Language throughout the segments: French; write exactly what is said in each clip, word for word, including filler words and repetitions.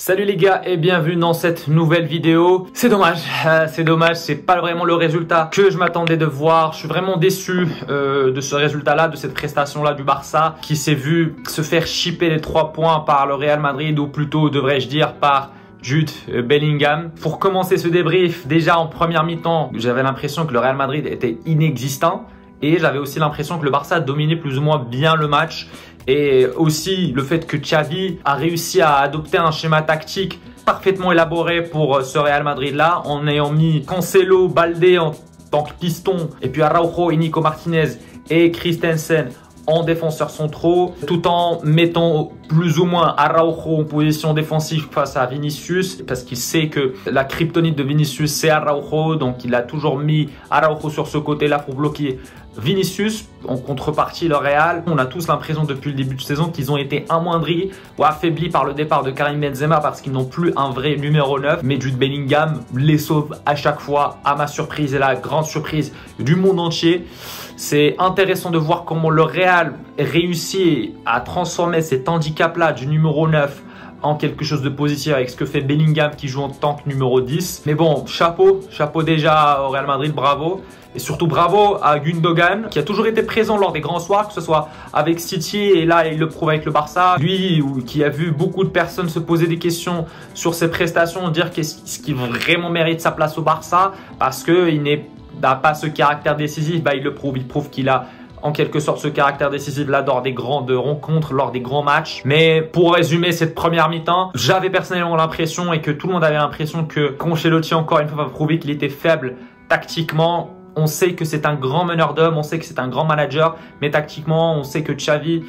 Salut les gars et bienvenue dans cette nouvelle vidéo. C'est dommage, euh, c'est dommage, c'est pas vraiment le résultat que je m'attendais de voir. Je suis vraiment déçu euh, de ce résultat-là, de cette prestation-là du Barça qui s'est vu se faire chipper les trois points par le Real Madrid, ou plutôt devrais-je dire par Jude Bellingham. Pour commencer ce débrief, déjà en première mi-temps, j'avais l'impression que le Real Madrid était inexistant et j'avais aussi l'impression que le Barça dominait plus ou moins bien le match. Et aussi le fait que Xavi a réussi à adopter un schéma tactique parfaitement élaboré pour ce Real Madrid-là, en ayant mis Cancelo, Baldé en tant que piston, et puis Araujo, Nico Martinez et Christensen en défenseurs centraux, tout en mettant plus ou moins Araujo en position défensive face à Vinicius, parce qu'il sait que la kryptonite de Vinicius c'est Araujo, donc il a toujours mis Araujo sur ce côté-là pour bloquer Vinicius. En contrepartie, le Real, on a tous l'impression depuis le début de saison qu'ils ont été amoindris ou affaiblis par le départ de Karim Benzema parce qu'ils n'ont plus un vrai numéro neuf. Mais Jude Bellingham les sauve à chaque fois, à ma surprise et la grande surprise du monde entier. C'est intéressant de voir comment le Real réussit à transformer cet handicap-là du numéro neuf en quelque chose de positif avec ce que fait Bellingham qui joue en tant que numéro dix. Mais bon, chapeau, chapeau déjà au Real Madrid, bravo. Et surtout bravo à Gundogan qui a toujours été présent lors des grands soirs, que ce soit avec City et là il le prouve avec le Barça. Lui qui a vu beaucoup de personnes se poser des questions sur ses prestations, dire qu'est-ce qui vraiment mérite sa place au Barça parce qu'il n'a pas ce caractère décisif, bah, il le prouve, il prouve qu'il a en quelque sorte ce caractère décisif là lors des grandes rencontres, lors des grands matchs. Mais pour résumer cette première mi-temps, j'avais personnellement l'impression et que tout le monde avait l'impression que Ancelotti encore une fois va prouver qu'il était faible tactiquement. On sait que c'est un grand meneur d'hommes, on sait que c'est un grand manager, mais tactiquement, on sait que Xavi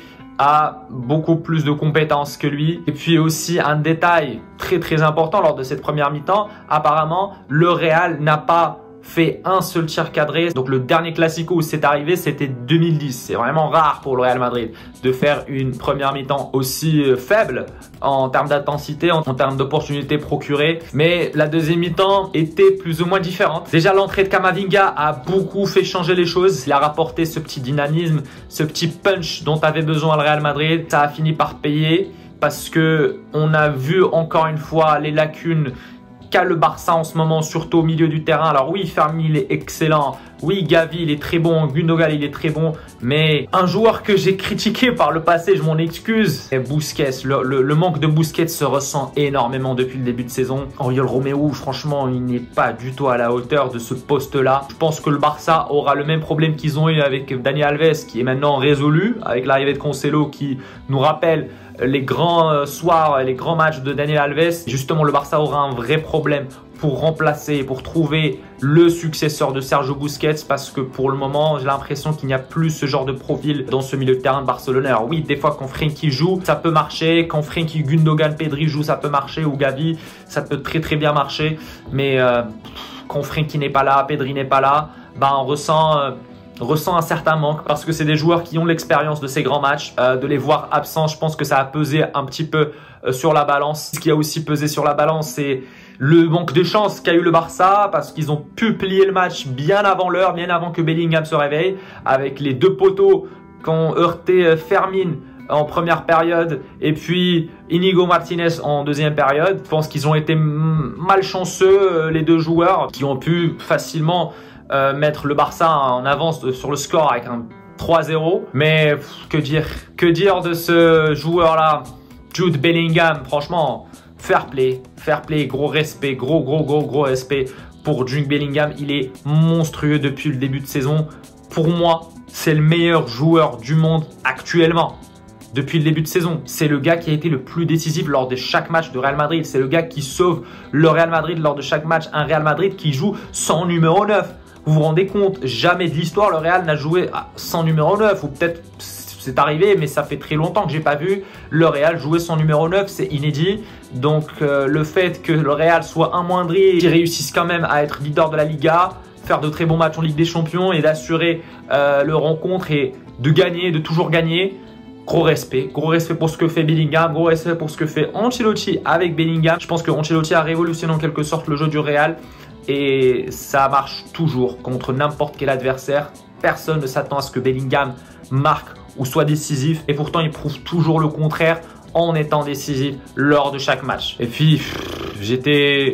a beaucoup plus de compétences que lui. Et puis aussi un détail très très important lors de cette première mi-temps, apparemment le Real n'a pas fait un seul tir cadré. Donc le dernier Classico où c'est arrivé, c'était deux mille dix. C'est vraiment rare pour le Real Madrid de faire une première mi-temps aussi faible en termes d'intensité, en, en termes d'opportunités procurées. Mais la deuxième mi-temps était plus ou moins différente. Déjà l'entrée de Camavinga a beaucoup fait changer les choses. Il a rapporté ce petit dynamisme, ce petit punch dont avait besoin le Real Madrid. Ça a fini par payer parce que on a vu encore une fois les lacunes qu'a le Barça en ce moment, surtout au milieu du terrain. Alors oui, Fermin il est excellent, oui Gavi il est très bon, Gundogan il est très bon, mais un joueur que j'ai critiqué par le passé, je m'en excuse, c'est Busquets. Le, le, le manque de Busquets se ressent énormément depuis le début de saison. Oriol Romeu, franchement, il n'est pas du tout à la hauteur de ce poste-là. Je pense que le Barça aura le même problème qu'ils ont eu avec Dani Alves, qui est maintenant résolu, avec l'arrivée de Cancelo qui nous rappelle les grands soirs, les grands matchs de Dani Alves. Justement, le Barça aura un vrai problème pour remplacer, pour trouver le successeur de Sergio Busquets, parce que pour le moment, j'ai l'impression qu'il n'y a plus ce genre de profil dans ce milieu de terrain de Barcelone. Alors oui, des fois quand Frenkie joue, ça peut marcher. Quand Frenkie, Gundogan, Pedri joue, ça peut marcher. Ou Gavi, ça peut très très bien marcher. Mais euh, quand Frenkie n'est pas là, Pedri n'est pas là, bah, on ressent... Euh, ressent un certain manque parce que c'est des joueurs qui ont l'expérience de ces grands matchs. Euh, de les voir absents, je pense que ça a pesé un petit peu euh, sur la balance. Ce qui a aussi pesé sur la balance, c'est le manque de chance qu'a eu le Barça parce qu'ils ont pu plier le match bien avant l'heure, bien avant que Bellingham se réveille, avec les deux poteaux qu'ont heurté Fermin en première période et puis Inigo Martinez en deuxième période. Je pense qu'ils ont été malchanceux, les deux joueurs, qui ont pu facilement Euh, mettre le Barça en avance de, sur le score avec un trois zéro. Mais pff, que dire que dire de ce joueur-là, Jude Bellingham. Franchement, fair play, fair play, gros respect, gros, gros, gros, gros respect pour Jude Bellingham. Il est monstrueux depuis le début de saison. Pour moi, c'est le meilleur joueur du monde actuellement. Depuis le début de saison, c'est le gars qui a été le plus décisif lors de chaque match de Real Madrid. C'est le gars qui sauve le Real Madrid lors de chaque match. Un Real Madrid qui joue sans numéro neuf. Vous vous rendez compte, jamais de l'histoire le Real n'a joué sans numéro neuf, ou peut-être c'est arrivé, mais ça fait très longtemps que j'ai pas vu le Real jouer sans numéro neuf, c'est inédit. Donc euh, le fait que le Real soit amoindri, qu'ils réussissent quand même à être leader de la Liga, faire de très bons matchs en Ligue des Champions et d'assurer euh, le rencontre et de gagner, de toujours gagner. Gros respect, gros respect pour ce que fait Bellingham, gros respect pour ce que fait Ancelotti avec Bellingham. Je pense que Ancelotti a révolutionné en quelque sorte le jeu du Real. Et ça marche toujours contre n'importe quel adversaire. Personne ne s'attend à ce que Bellingham marque ou soit décisif. Et pourtant, il prouve toujours le contraire en étant décisif lors de chaque match. Et puis, j'étais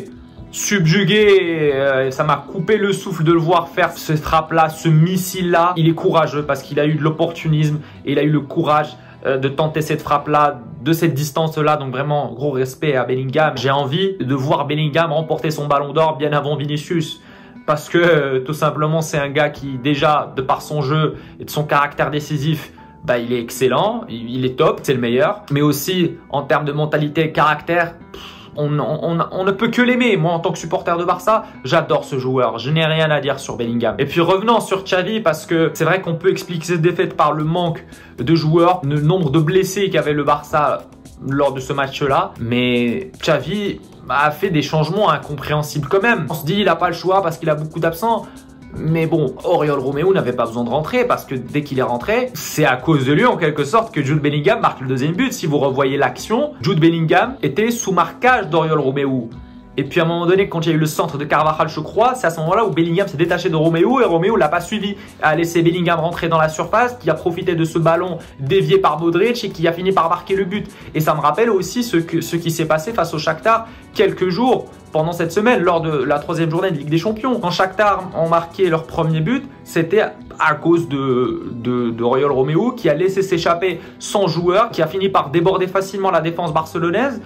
subjugué, euh, ça m'a coupé le souffle de le voir faire ce frappe-là, ce missile-là. Il est courageux parce qu'il a eu de l'opportunisme et il a eu le courage euh, de tenter cette frappe-là, de cette distance-là. Donc vraiment, gros respect à Bellingham. J'ai envie de voir Bellingham remporter son ballon d'or bien avant Vinicius. Parce que euh, tout simplement, c'est un gars qui déjà, de par son jeu et de son caractère décisif, bah, il est excellent, il, il est top, c'est le meilleur. Mais aussi, en termes de mentalité, caractère, pff, On, on, on ne peut que l'aimer. Moi, en tant que supporter de Barça, j'adore ce joueur. Je n'ai rien à dire sur Bellingham. Et puis revenons sur Xavi, parce que c'est vrai qu'on peut expliquer cette défaite par le manque de joueurs, le nombre de blessés qu'avait le Barça lors de ce match-là. Mais Xavi a fait des changements incompréhensibles quand même. On se dit il n'a pas le choix parce qu'il a beaucoup d'absents. Mais bon, Oriol Romeu n'avait pas besoin de rentrer parce que dès qu'il est rentré, c'est à cause de lui en quelque sorte que Jude Bellingham marque le deuxième but. Si vous revoyez l'action, Jude Bellingham était sous marquage d'Oriol Romeu. Et puis à un moment donné, quand il y a eu le centre de Carvajal, je crois, c'est à ce moment-là où Bellingham s'est détaché de Romeu et Romeu l'a pas suivi. A laissé Bellingham rentrer dans la surface, qui a profité de ce ballon dévié par Modric et qui a fini par marquer le but. Et ça me rappelle aussi ce, que, ce qui s'est passé face au Shakhtar quelques jours pendant cette semaine, lors de la troisième journée de Ligue des Champions. Quand Shakhtar ont marqué leur premier but, c'était à cause de, de, de Oriol Romeu qui a laissé s'échapper son joueur, qui a fini par déborder facilement la défense barcelonaise.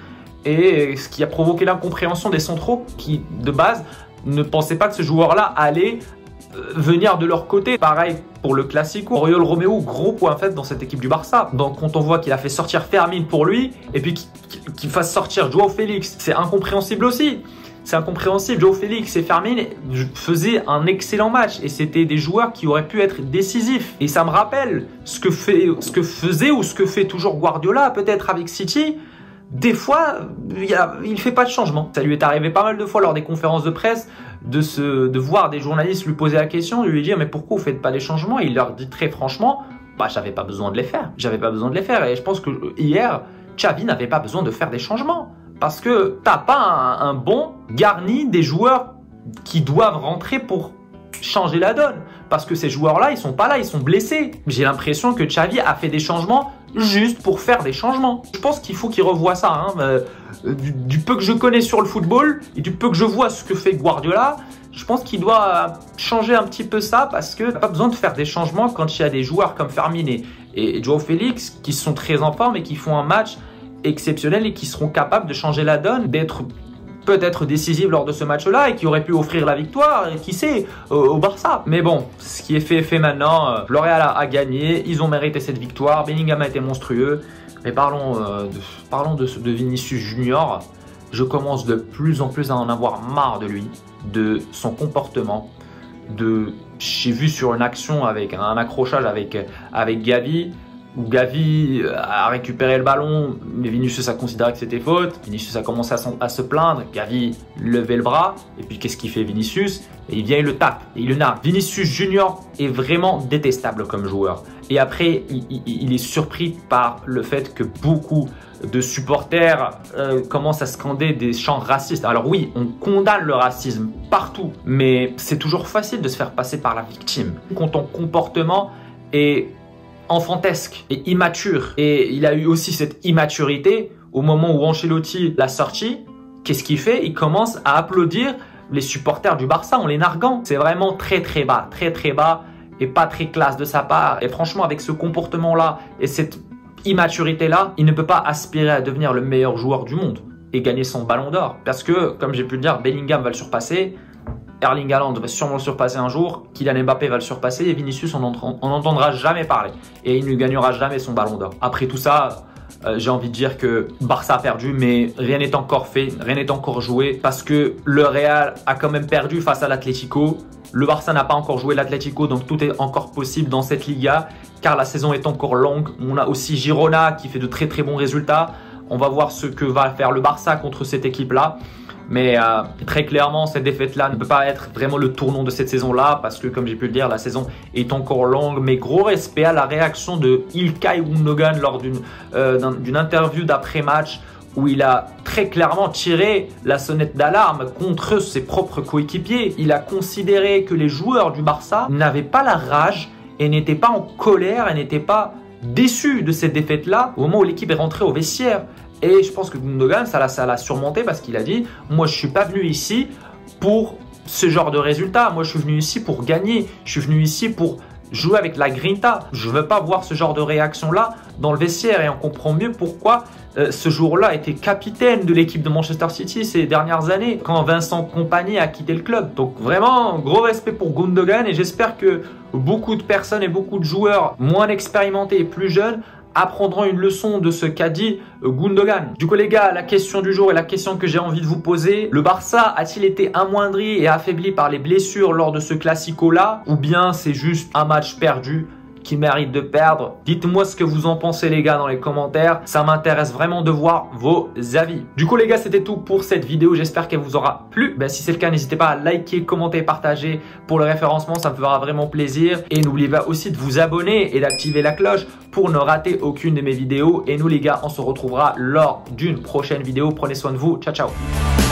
Et ce qui a provoqué l'incompréhension des centraux qui, de base, ne pensaient pas que ce joueur-là allait venir de leur côté. Pareil pour le Classico. Oriol Romeu, gros point faible dans cette équipe du Barça. Donc quand on voit qu'il a fait sortir Fermin pour lui, et puis qu'il fasse sortir Joao Félix, c'est incompréhensible aussi. C'est incompréhensible. Joao Félix et Fermin faisaient un excellent match et c'était des joueurs qui auraient pu être décisifs. Et ça me rappelle ce que, fait, ce que faisait ou ce que fait toujours Guardiola, peut-être avec City. Des fois, il ne fait pas de changement. Ça lui est arrivé pas mal de fois lors des conférences de presse de, se, de voir des journalistes lui poser la question, de lui dire « mais pourquoi vous ne faites pas des changements ?» Et il leur dit très franchement bah, « j'avais pas besoin de les faire. J'avais pas besoin de les faire. » Et je pense que hier, Xavi n'avait pas besoin de faire des changements. Parce que tu n'as pas un, un bon garni des joueurs qui doivent rentrer pour changer la donne. Parce que ces joueurs-là, ils sont pas là, ils sont blessés. J'ai l'impression que Xavi a fait des changements juste pour faire des changements. Je pense qu'il faut qu'il revoie ça. Hein. Euh, du, du peu que je connais sur le football et du peu que je vois ce que fait Guardiola, je pense qu'il doit changer un petit peu ça parce que pas besoin de faire des changements quand il y a des joueurs comme Fermin et, et Joao Félix qui sont très en forme et qui font un match exceptionnel et qui seront capables de changer la donne, d'être peut-être décisive lors de ce match-là et qui aurait pu offrir la victoire, qui sait, au, au Barça. Mais bon, ce qui est fait est fait maintenant. L'Oréal a, a gagné, ils ont mérité cette victoire. Bellingham a été monstrueux. Mais parlons, euh, de, parlons de, de Vinicius Junior. Je commence de plus en plus à en avoir marre de lui, de son comportement. De, j'ai vu sur une action avec un accrochage avec, avec Gavi, où Gavi a récupéré le ballon, mais Vinicius a considéré que c'était faute. Vinicius a commencé à, son, à se plaindre. Gavi levait le bras. Et puis qu'est-ce qu'il fait Vinicius? Et il vient, il le tape, et il le nargue. Vinicius Junior est vraiment détestable comme joueur. Et après, il, il, il est surpris par le fait que beaucoup de supporters euh, commencent à scander des chants racistes. Alors oui, on condamne le racisme partout, mais c'est toujours facile de se faire passer par la victime. Quand ton comportement est enfantesque et immature. Et il a eu aussi cette immaturité au moment où Ancelotti l'a sorti. Qu'est-ce qu'il fait? Il commence à applaudir les supporters du Barça en les narguant. C'est vraiment très très bas, très très bas et pas très classe de sa part. Et franchement, avec ce comportement-là et cette immaturité-là, il ne peut pas aspirer à devenir le meilleur joueur du monde et gagner son ballon d'or. Parce que, comme j'ai pu le dire, Bellingham va le surpasser. Erling Haaland va sûrement le surpasser un jour, Kylian Mbappé va le surpasser et Vinicius on n'entendra jamais parler et il ne gagnera jamais son ballon d'or. Après tout ça, euh, j'ai envie de dire que Barça a perdu, mais rien n'est encore fait, rien n'est encore joué parce que le Real a quand même perdu face à l'Atlético. Le Barça n'a pas encore joué l'Atlético, donc tout est encore possible dans cette Liga car la saison est encore longue. On a aussi Girona qui fait de très très bons résultats. On va voir ce que va faire le Barça contre cette équipe-là. Mais euh, très clairement, cette défaite-là ne peut pas être vraiment le tournant de cette saison-là parce que, comme j'ai pu le dire, la saison est encore longue. Mais gros respect à la réaction de İlkay Gundogan lors d'une euh, d'une interview d'après-match où il a très clairement tiré la sonnette d'alarme contre ses propres coéquipiers. Il a considéré que les joueurs du Barça n'avaient pas la rage et n'étaient pas en colère et n'étaient pas déçu de cette défaite-là au moment où l'équipe est rentrée au vestiaire. Et je pense que Gundogan, ça l'a, ça l'a surmonté parce qu'il a dit « Moi, je ne suis pas venu ici pour ce genre de résultat. Moi, je suis venu ici pour gagner. Je suis venu ici pour jouer avec la grinta. Je ne veux pas voir ce genre de réaction-là dans le vestiaire. » Et on comprend mieux pourquoi euh, ce jour-là était capitaine de l'équipe de Manchester City ces dernières années, quand Vincent Kompany a quitté le club. Donc vraiment, gros respect pour Gundogan et j'espère que beaucoup de personnes et beaucoup de joueurs moins expérimentés et plus jeunes apprendront une leçon de ce qu'a dit Gundogan. Du coup les gars, la question du jour et la question que j'ai envie de vous poser, le Barça a-t-il été amoindri et affaibli par les blessures lors de ce classico-là, ou bien c'est juste un match perdu qui mérite de perdre? Dites-moi ce que vous en pensez les gars dans les commentaires, ça m'intéresse vraiment de voir vos avis. Du coup les gars, c'était tout pour cette vidéo, j'espère qu'elle vous aura plu. Ben, si c'est le cas, n'hésitez pas à liker, commenter, partager pour le référencement, ça me fera vraiment plaisir. Et n'oubliez pas aussi de vous abonner et d'activer la cloche pour ne rater aucune de mes vidéos. Et nous les gars, on se retrouvera lors d'une prochaine vidéo. Prenez soin de vous, ciao ciao.